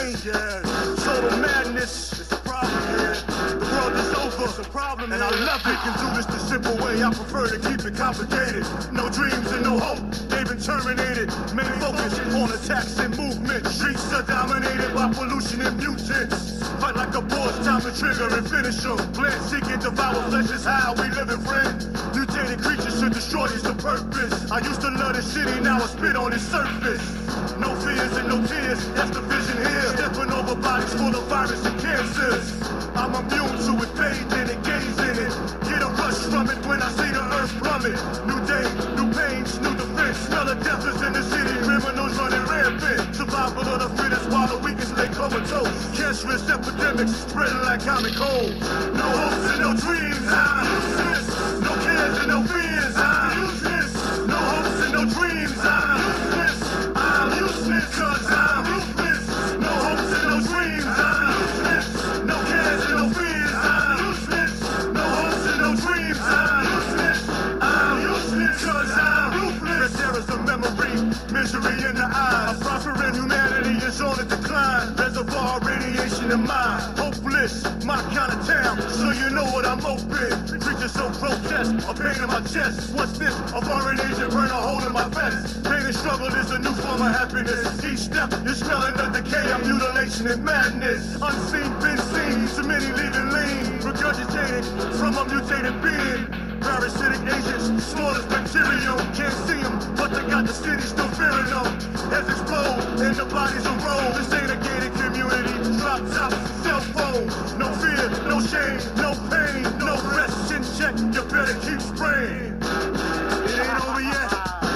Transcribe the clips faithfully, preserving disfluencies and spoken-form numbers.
pain. Yeah. Total madness. It's a problem, yeah. The world is over. It's a problem, and I love it. Can do this the simple way. I prefer to keep it complicated. No dreams and no hope. They've been terminated. Main focus on attacks and movement. Streets are dominated by pollution and mutants. Fight like a boss, time to trigger and finish them. Plant seeking, devour flesh is how we live, friend. Mutated creatures should destroy is the purpose. I used to love this city, now I spit on its surface. No fears and no tears, that's the vision here. Stepping over bodies full of virus and cancers. I'm immune to it, bathed in it, gaze in it. Get a rush from it when I see the earth plummet. New day, new pains, new defense. Smell of death is in the city, criminals running rampant. Survival of the fittest while the weakest lay comatose. Cancerous epidemics spreading like common cold. No hopes and no dreams, I'm useless. No cares and no fears, I'm useless. No hopes and no dreams, I'm useless. I'm useless cause I'm ruthless. No hopes and no dreams, I'm useless. No cares and no fears, I'm useless. No hopes and no dreams, I'm useless. I'm useless cause I'm ruthless. There is a memory, misery in the eye. A prospering humanity is on a decline. Reservoir radiation in mind. Hopeless, my kind of town, so you know what I'm open. Creatures so grotesque, a pain in my chest. What's this? A foreign agent burn a hole in my vest. Pain and struggle is a new form of happiness. Each step is smelling the decay of mutilation and madness. Unseen, been seen, too many leaving lean. Regurgitated from a mutated being. Parasitic agents, smallest bacterium. Can't see them, but they got the city still fearing them. Heads explode, and the bodies roll. This ain't a gated community. Drop top, cell phone. No fear, no shame, no pain, no rest in check. You better keep spraying. It ain't over yet,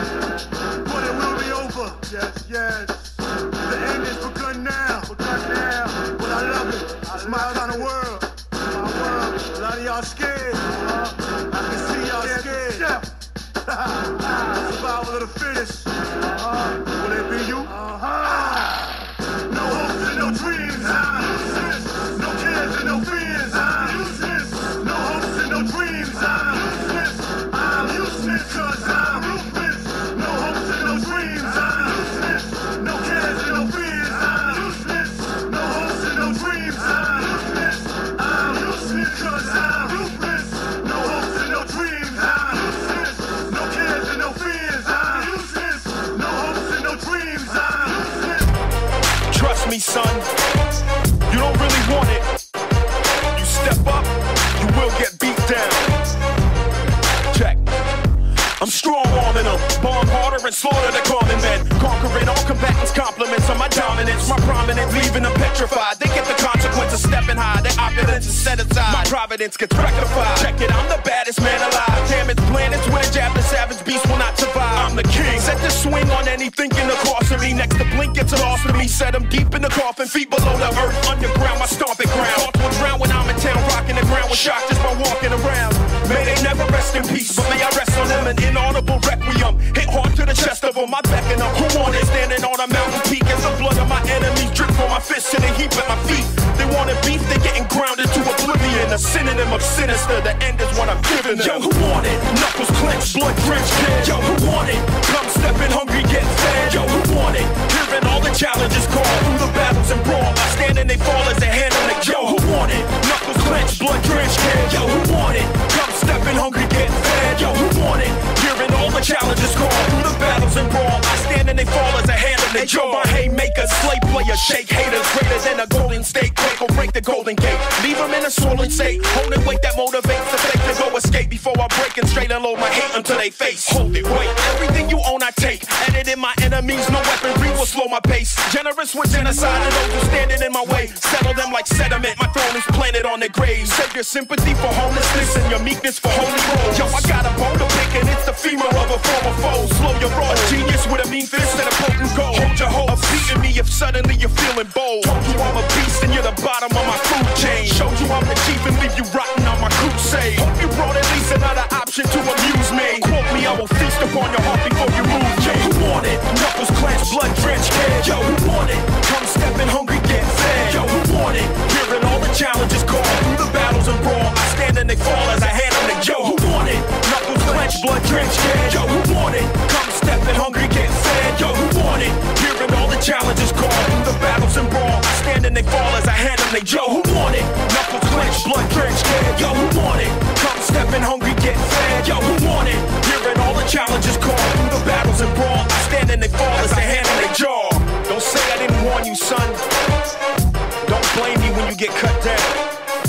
but it will be over. Yes, yes. The end is begun now. Begun now. But I love it. It's my kind of world. My world. A lot of y'all scared. I can see y'all scared. Survival of the fittest. Uh-huh. Will it be you? Uh-huh. No hopes and no dreams, I'm useless. No cares and no fears, I'm useless. No hopes and no dreams, I'm useless. I'm useless cause I'm ruthless. No hopes and no dreams, I'm useless. No cares and no fears, I'm useless. No hopes and no dreams, I'm useless. I'm useless cause I'm ruthless. No hopes and no dreams, I'm useless. No cares and no fears, I'm useless. No hopes and no dreams, I'm useless. Trust me, son, you don't really want it. You step up, you will get beat down. Check. I'm strong-arming them, bomb harder and slaughter the common men. Conquering all combatants, compliments on my dominance. My prominence, leaving them petrified. They get the consequence of stepping high. Their opulence is set aside. My providence gets rectified. Check it, I'm the baddest man alive. Damn, it's planets with a jab, the savage beast will not survive. I'm the king, set to swing on anything in the course of me. Next to blink gets lost to me. Set them deep in the coffin, feet below the earth. Underground, my stomping ground. Thoughts will drown when I'm in town, rocking the ground with shock just by walking around. May they never rest in peace, but may I rest on them an inaudible requiem. Hit hard to the chest of them, I beckon them. Who want it? Standing on a mountain peak as the blood of my enemies drip from my fists in a heap at my feet. They wanted beef, they getting grounded to oblivion. A synonym of sinister, the end is what I'm giving them. Yo, who want it? Knuckles clenched, blood drenched kid. Yo, who want it? Come stepping hungry, get fed. Yo, who want it? Hearing all the challenges called through the battles and brawl. I stand and they fall as they hand them the Yo, who want it? Knuckles clenched, blood drenched kid. Yo, who want it? Come stepping hungry, get fed. Yo, who want it? Hearing all the challenges called through the battles and brawl. I stand and they fall as I hand them the jaw. My haymakers, slave players, shake haters. Greater than a golden state. Quake will break the golden gate. Leave them in a swollen state. Holding weight that motivates the fake to go escape before I break and straight unload my hate until they face. Hold it, wait. Everything you own I take. Editing my enemies, no weaponry will slow my pace. Generous with genocide and those who standing in my way. Settle them like sediment. My throne is planted on their graves. Save your sympathy for homelessness and your meekness for holy rolls. Yo, I got a bone to pick and it's the femur of a former foe. Slow your roll. A genius with a mean fist and a potent goal. Hold your hope of beating me if suddenly you're feeling bold. Told you I'm a beast and you're the bottom of my food chain. Showed you I'm the chief and leave you rotten on my crusade. Hope you brought at least another option to amuse me. Quote me, I will feast upon your heart before you move. Yo, who want it? Knuckles clenched, blood drenched kid. Yo, who want it? Come stepping hungry, get fed. Yo, who want it? Hearing all the challenges called through the battles and brawl. I stand and they fall as I hand them the Yo, who want it? Knuckles clenched, blood drenched kid. Yo, who want it? Come stepping hungry, get fed. Yo, who want it? Hearing all the challenges called through the battles and brawl. I hammering they Joe. Who want it? Knuckles clenched, blood drenched, scared. Yo, who want it? Come stepping hungry, get fed. Yo, who want it? Hearing all the challenges called through the battles and brawl. I stand and they fall as I hand in they jaw. Don't say I didn't warn you, son. Don't blame me when you get cut down.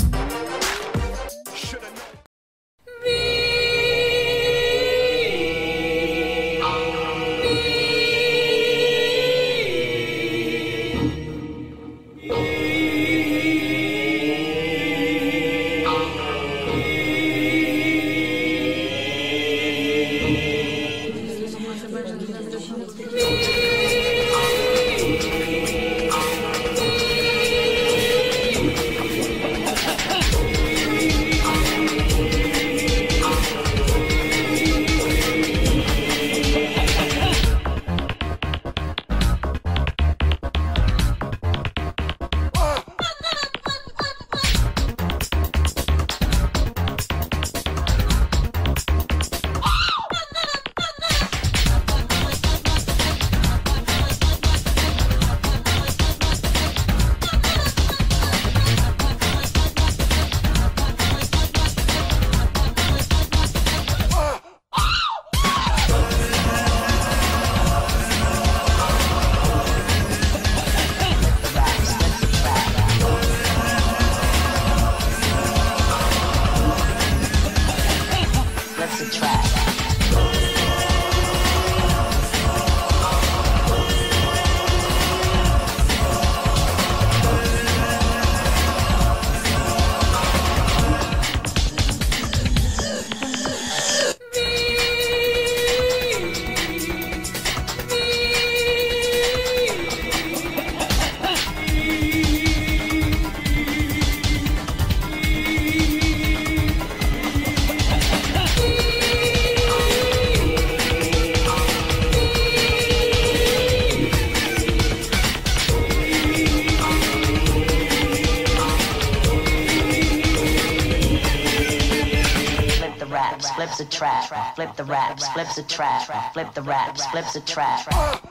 Flips a trap, flip the raps, flips a trap, flip the raps, flips a trap.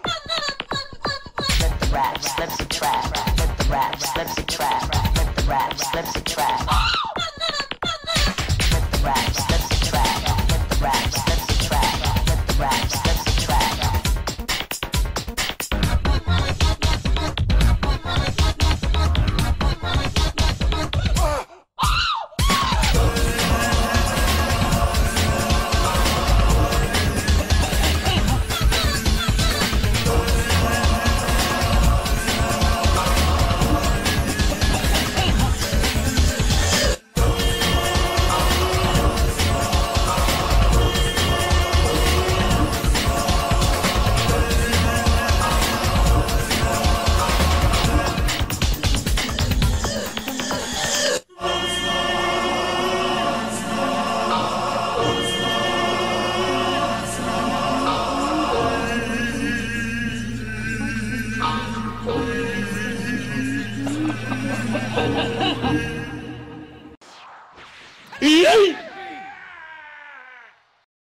Flip the raps, flips a trap, flip the raps, flips a trap, flip the raps, flips a trap. Flip the raps, flips a trap, flip the raps, flips a trap, flip the raps, flips a trap. Ha ha ha!